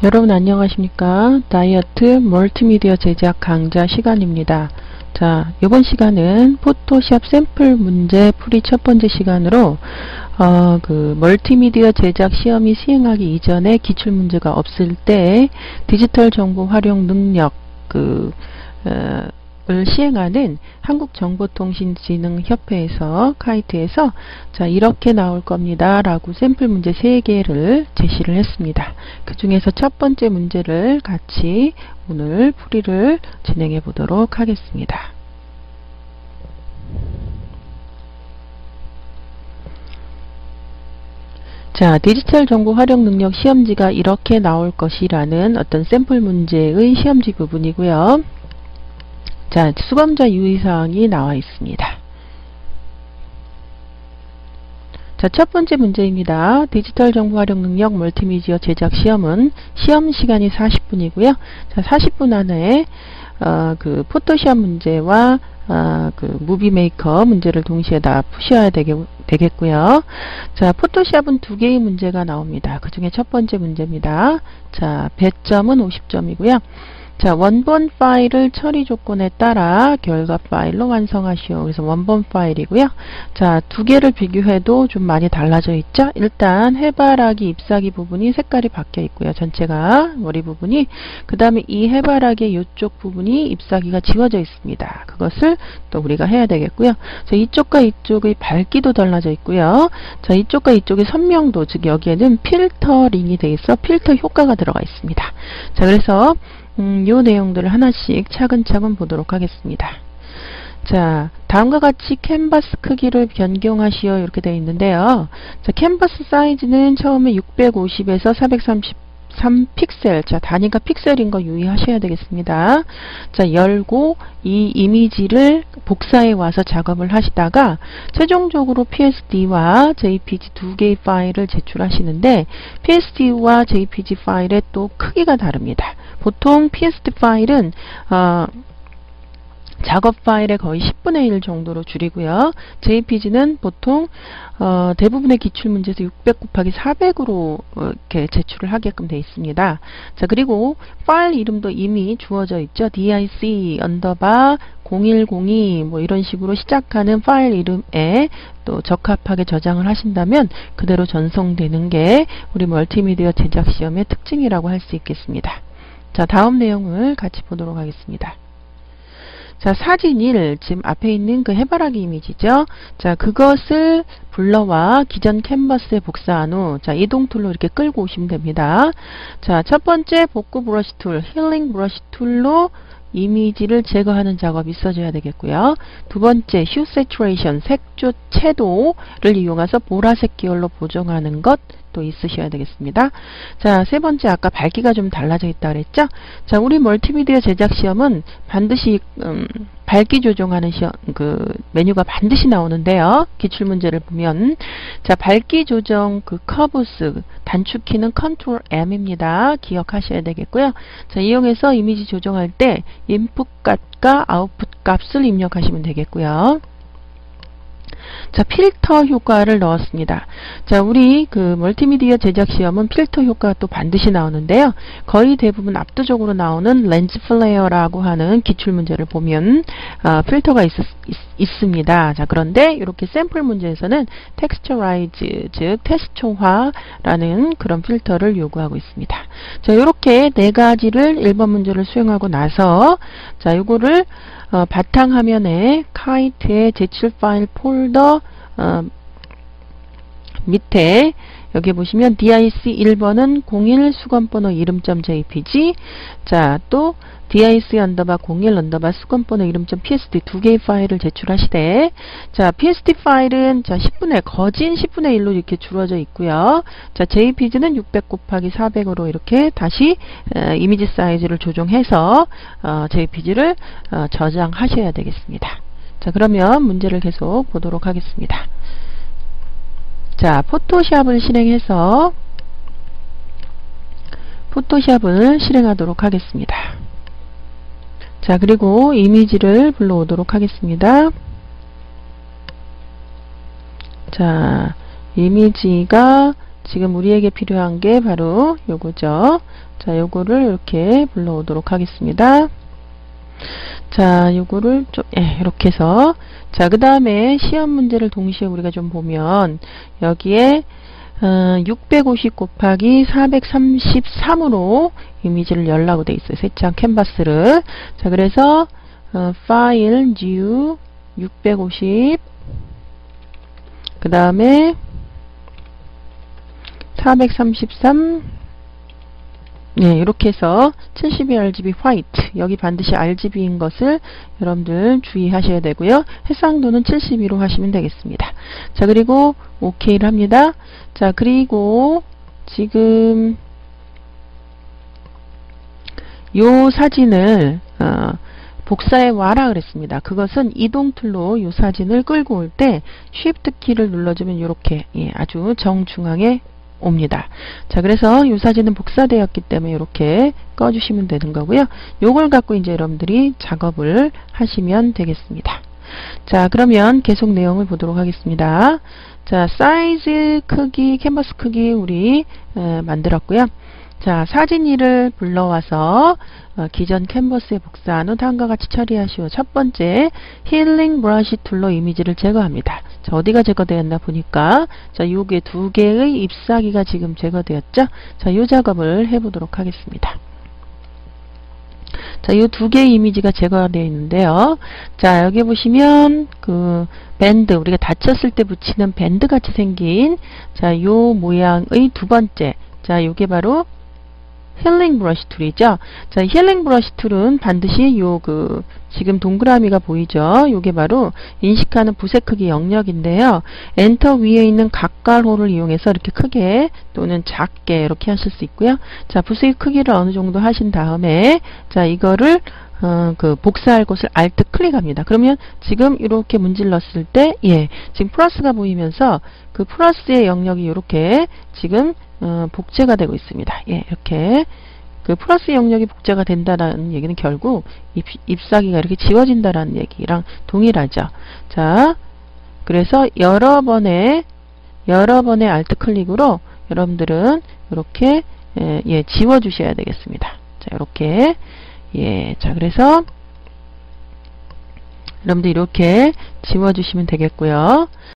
여러분 안녕하십니까? 다이어트 멀티미디어 제작 강좌 시간입니다. 자, 이번 시간은 포토샵 샘플 문제 풀이 첫 번째 시간으로 멀티미디어 제작 시험이 시행하기 이전에 기출문제가 없을 때 디지털 정보 활용 능력 을 시행하는 한국정보통신진흥협회에서 카이트에서 자 이렇게 나올 겁니다 라고 샘플 문제 3개를 제시를 했습니다. 그 중에서 첫 번째 문제를 같이 오늘 풀이를 진행해 보도록 하겠습니다. 자, 디지털 정보 활용 능력 시험지가 이렇게 나올 것이라는 어떤 샘플 문제의 시험지 부분이고요. 자, 수감자 유의사항이 나와 있습니다. 자, 첫 번째 문제입니다. 디지털 정보 활용 능력 멀티미디어 제작 시험은 시험 시간이 40분이고요. 자, 40분 안에 포토샵 문제와 무비 메이커 문제를 동시에 다 푸셔야 되겠고요. 자, 포토샵은 2개의 문제가 나옵니다. 그 중에 첫 번째 문제입니다. 자, 배점은 50점이고요. 자, 원본 파일을 처리 조건에 따라 결과 파일로 완성하시오. 그래서 원본 파일이고요. 자, 2개를 비교해도 좀 많이 달라져 있죠? 일단 해바라기 잎사귀 부분이 색깔이 바뀌어 있고요. 전체가 머리 부분이. 그 다음에 이 해바라기의 이쪽 부분이 잎사귀가 지워져 있습니다. 그것을 또 우리가 해야 되겠고요. 자, 이쪽과 이쪽의 밝기도 달라져 있고요. 자, 이쪽과 이쪽의 선명도, 즉 여기에는 필터링이 되어 있어 필터 효과가 들어가 있습니다. 자, 그래서 요 내용들을 하나씩 차근차근 보도록 하겠습니다. 자, 다음과 같이 캔버스 크기를 변경하시오 이렇게 되어 있는데요. 자, 캔버스 사이즈는 처음에 650에서 433 픽셀. 자, 단위가 픽셀인 거 유의하셔야 되겠습니다. 자, 열고 이 이미지를 복사해 와서 작업을 하시다가 최종적으로 PSD와 JPG 2개의 파일을 제출하시는데 PSD와 JPG 파일의 또 크기가 다릅니다. 보통 PSD 파일은 작업 파일의 거의 10분의 1 정도로 줄이고요. JPG는 보통 대부분의 기출문제에서 600 곱하기 400으로 이렇게 제출을 하게끔 되어 있습니다. 자, 그리고 파일 이름도 이미 주어져 있죠. dic_0102 뭐 이런 식으로 시작하는 파일 이름에 또 적합하게 저장을 하신다면 그대로 전송되는 게 우리 멀티미디어 제작 시험의 특징이라고 할 수 있겠습니다. 자, 다음 내용을 같이 보도록 하겠습니다. 자, 사진 1, 지금 앞에 있는 그 해바라기 이미지죠. 자, 그것을 불러와 기존 캔버스에 복사한 후, 자, 이동 툴로 이렇게 끌고 오시면 됩니다. 자, 첫 번째 복구 브러쉬 툴, 힐링 브러쉬 툴로 이미지를 제거하는 작업이 있어줘야 되겠고요. 두 번째, 휴 세츄레이션, 색조 채도를 이용해서 보라색 계열로 보정하는 것 또 있으셔야 되겠습니다. 자, 세 번째, 아까 밝기가 좀 달라져 있다 그랬죠? 자, 우리 멀티미디어 제작 시험은 반드시 밝기 조정하는 메뉴가 반드시 나오는데요. 기출문제를 보면 자, 밝기 조정 커브스 단축키는 컨트롤 M입니다. 기억하셔야 되겠고요. 자, 이용해서 이미지 조정할 때 인풋 값과 아웃풋 값을 입력하시면 되겠고요. 자, 필터 효과를 넣었습니다. 자, 우리 멀티미디어 제작 시험은 필터 효과가 또 반드시 나오는데요. 거의 대부분 압도적으로 나오는 렌즈 플레어라고 하는 기출문제를 보면 필터가 있습니다. 자, 그런데 이렇게 샘플 문제에서는 텍스처라이즈, 즉 텍스처화라는 그런 필터를 요구하고 있습니다. 자, 이렇게 4가지를 1번 문제를 수행하고 나서 자, 요거를 바탕화면에 카이트의 제출 파일 폴더 밑에 여기 보시면 DIC 1번은 01 수건번호 이름.jpg 자, 또 dic_01_ 수건번호 이름.psd 2개의 파일을 제출하시되 자, psd 파일은 자, 거진 10분의 1로 이렇게 줄어져 있고요. 자, jpg는 600 곱하기 400으로 이렇게 다시 이미지 사이즈를 조정해서 jpg를 저장하셔야 되겠습니다. 자, 그러면 문제를 계속 보도록 하겠습니다. 자, 포토샵을 실행하도록 하겠습니다. 자, 그리고 이미지를 불러오도록 하겠습니다. 자, 이미지가 지금 우리에게 필요한 게 바로 요거죠. 자, 요거를 이렇게 불러오도록 하겠습니다. 자, 요거를 좀, 이렇게 해서. 자, 그 다음에 시험 문제를 동시에 우리가 좀 보면, 여기에, 650 곱하기 433으로 이미지를 열라고 돼 있어요. 세 장 캔버스를. 자, 그래서, 파일, new, 650, 그 다음에, 433, 네, 이렇게 해서 72 RGB 화이트, 여기 반드시 RGB인 것을 여러분들 주의하셔야 되고요. 해상도는 72로 하시면 되겠습니다. 자, 그리고 OK를 합니다. 자, 그리고 지금 요 사진을 복사해 와라 그랬습니다. 그것은 이동 툴로 요 사진을 끌고 올 때 Shift 키를 눌러주면 이렇게 아주 정중앙에 옵니다. 자, 그래서 이 사진은 복사되었기 때문에 이렇게 꺼주시면 되는 거고요. 요걸 갖고 이제 여러분들이 작업을 하시면 되겠습니다. 자, 그러면 계속 내용을 보도록 하겠습니다. 자, 사이즈 크기, 캔버스 크기 우리 만들었고요. 자, 사진이를 불러와서 기존 캔버스에 복사한 후 다음과 같이 처리하시오. 첫 번째, 힐링 브러쉬 툴로 이미지를 제거합니다. 자, 어디가 제거되었나 보니까, 자, 요게 두 개의 잎사귀가 지금 제거되었죠? 자, 요 작업을 해보도록 하겠습니다. 자, 요 두 개의 이미지가 제거되어 있는데요. 자, 여기 보시면, 밴드, 우리가 다쳤을 때 붙이는 밴드 같이 생긴, 자, 요 모양의 두 번째, 자, 요게 바로 힐링 브러쉬 툴이죠. 자, 힐링 브러쉬 툴은 반드시 지금 동그라미가 보이죠? 요게 바로 인식하는 붓의 크기 영역인데요. 엔터 위에 있는 각괄호를 이용해서 이렇게 크게 또는 작게 이렇게 하실 수 있고요. 자, 붓의 크기를 어느 정도 하신 다음에, 자, 이거를 복사할 곳을 Alt 클릭합니다. 그러면 지금 이렇게 문질렀을 때, 지금 플러스가 보이면서 그 플러스의 영역이 이렇게 지금 복제가 되고 있습니다. 이렇게 그 플러스 영역이 복제가 된다라는 얘기는 결국 잎사귀가 이렇게 지워진다라는 얘기랑 동일하죠. 자, 그래서 여러 번의 Alt 클릭으로 여러분들은 이렇게 지워 주셔야 되겠습니다. 자, 이렇게 자, 그래서 여러분들 이렇게 지워 주시면 되겠고요.